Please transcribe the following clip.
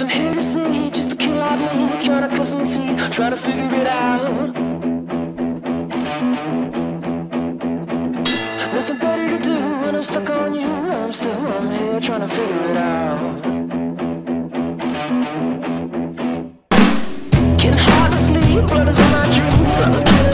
Nothing here to see, just a kid like me, trying to cut some teeth, trying to figure it out. Nothing better to do when I'm stuck on you. I'm here trying to figure it out. Getting hard to sleep, blood is in my dreams. I was getting